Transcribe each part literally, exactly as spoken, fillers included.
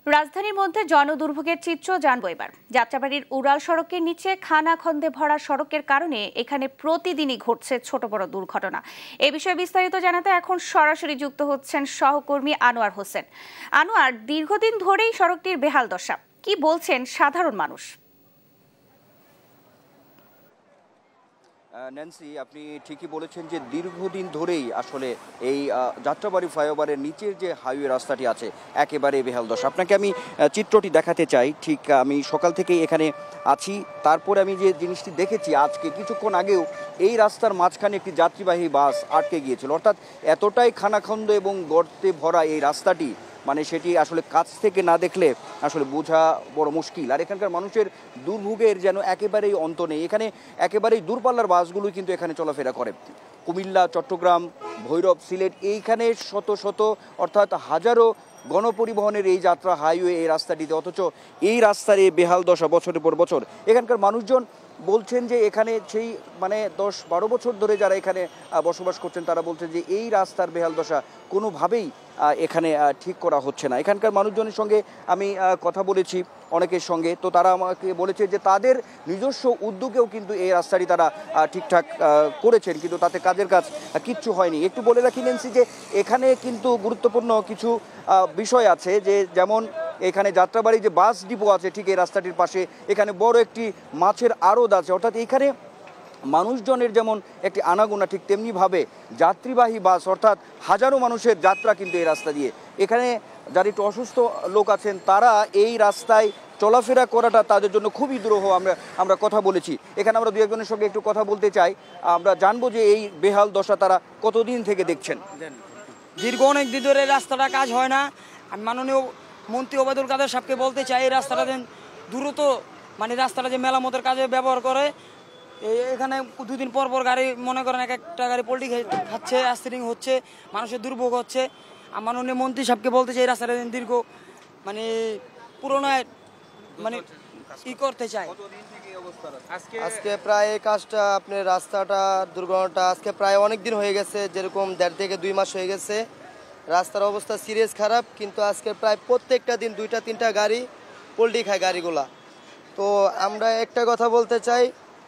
রাজধানীর মধ্যে জনদুর্ভোগের চিত্র জানবো এবার। যাত্রাবাড়ির উড়াল সড়কের নিচে খানাখন্দে ভরা সড়কের কারণে এখানে প্রতিদিনই ঘটছে ছোট বড় দুর্ঘটনা। এ বিষয়ে বিস্তারিত জানাতে এখন সরাসরি যুক্ত হচ্ছেন সহকর্মী আনোয়ার হোসেন। আনোয়ার, দীর্ঘদিন ধরেই সড়কটির বেহাল দশা, কি বলছেন সাধারণ মানুষ? ন্যান্সি, আপনি ঠিকই বলেছেন যে দীর্ঘদিন ধরেই আসলে এই যাত্রাবাড়ি ফ্লাইওভারের নিচের যে হাইওয়ে রাস্তাটি আছে একেবারে বেহাল দশা। আপনাকে আমি চিত্রটি দেখাতে চাই। ঠিক আমি সকাল থেকেই এখানে আছি, তারপরে আমি যে জিনিসটি দেখেছি আজকে কিছুক্ষণ আগেও এই রাস্তার মাঝখানে একটি যাত্রীবাহী বাস আটকে গিয়েছিল। অর্থাৎ এতটাই খানাখন্দ এবং গর্তে ভরা এই রাস্তাটি, মানে সেটি আসলে কাছ থেকে না দেখলে আসলে বোঝা বড় মুশকিল। আর এখানকার মানুষের দুর্ভোগের যেন একেবারেই অন্ত নেই। এখানে একেবারেই দূরপাল্লার বাসগুলোই কিন্তু এখানে চলাফেরা করে। কুমিল্লা, চট্টগ্রাম, ভৈরব, সিলেট, এইখানে শত শত অর্থাৎ হাজারো গণপরিবহনের এই যাত্রা হাইওয়ে এই রাস্তাটিতে, অথচ এই রাস্তার এই বেহাল দশা বছরের পর বছর। এখানকার মানুষজন বলছেন যে এখানে সেই মানে দশ বারো বছর ধরে যারা এখানে বসবাস করছেন তারা বলছেন যে এই রাস্তার বেহাল দশা কোনোভাবেই এখানে ঠিক করা হচ্ছে না। এখানকার মানুষজনের সঙ্গে আমি কথা বলেছি অনেকের সঙ্গে, তো তারা আমাকে বলেছে যে তাদের নিজস্ব উদ্যোগেও কিন্তু এই রাস্তাটি তারা ঠিকঠাক করেছেন, কিন্তু তাতে কাজের কাজ কিচ্ছু হয়নি। একটু বলে রাখি নেন্সি যে এখানে কিন্তু গুরুত্বপূর্ণ কিছু বিষয় আছে, যে যেমন এখানে যাত্রাবাড়ি যে বাস ডিপো আছে ঠিক এই রাস্তাটির পাশে, এখানে বড় একটি মাছের আড়ত আছে। অর্থাৎ এখানে মানুষজনের যেমন একটি আনাগোনা, ঠিক তেমনিভাবে যাত্রীবাহী বাস অর্থাৎ হাজারো মানুষের যাত্রা কিন্তু এই রাস্তা দিয়ে। এখানে যারা একটু অসুস্থ লোক আছেন তারা এই রাস্তায় চলাফেরা করাটা তাদের জন্য খুবই দুরূহ। আমরা আমরা কথা বলেছি এখানে, আমরা দু একজনের সঙ্গে একটু কথা বলতে চাই। আমরা জানবো যে এই বেহাল দশা তারা কতদিন থেকে দেখছেন। দীর্ঘ অনেক দিন ধরে রাস্তাটা কাজ হয় না। আমি মাননীয় মন্ত্রী ওবায়দুল কাদের সাহেবকে বলতে চাই এই রাস্তাটা যেন দ্রুত, মানে রাস্তাটা যে মেরামতের কাজে ব্যবহার করে। এখানে দুদিন পর পর গাড়ি, মনে করেন এক একটা গাড়ি পোল্ট্রি খাচ্ছে, অ্যাক্সিডেন্ট হচ্ছে, মানুষের দুর্ভোগ হচ্ছে। মাননীয় মন্ত্রী সাহেবকে বলতে চাই এই রাস্তাটা দীর্ঘ মানে পুরোনায় মানে ই করতে চাই। আজকে প্রায় এই কাজটা আপনার রাস্তাটা দুর্ঘটনাটা আজকে প্রায় অনেক দিন হয়ে গেছে, যেরকম দেড় থেকে দুই মাস হয়ে গেছে। রাস্তার অবস্থা সিরিয়াস খারাপ, কিন্তু আজকে প্রায় প্রত্যেকটা দিন দুইটা তিনটা গাড়ি পোল্ট্রি খায় গাড়িগুলা। তো আমরা একটা কথা বলতে চাই,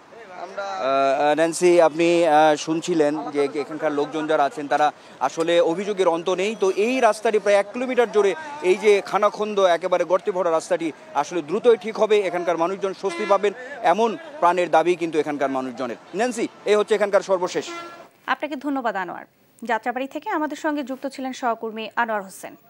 ন্যান্সি, আপনি শুনছিলেন যে এখানকার লোকজন যারা আছেন তারা আসলে অভিযোগের অন্ত নেই। তো এই রাস্তাটি প্রায় এক কিলোমিটার জুড়ে এই যে খানাখন্দ একেবারে গর্তে ভরা রাস্তাটি আসলে দ্রুতই ঠিক হবে, এখানকার মানুষজন স্বস্তি পাবেন, এমন প্রাণের দাবি কিন্তু এখানকার মানুষজনের। ন্যান্সি, এই হচ্ছে এখানকার সর্বশেষ। আপনাকে ধন্যবাদ আনোয়ার। যাত্রাবাড়ি থেকে আমাদের সঙ্গে যুক্ত ছিলেন সহকর্মী আনোয়ার হোসেন।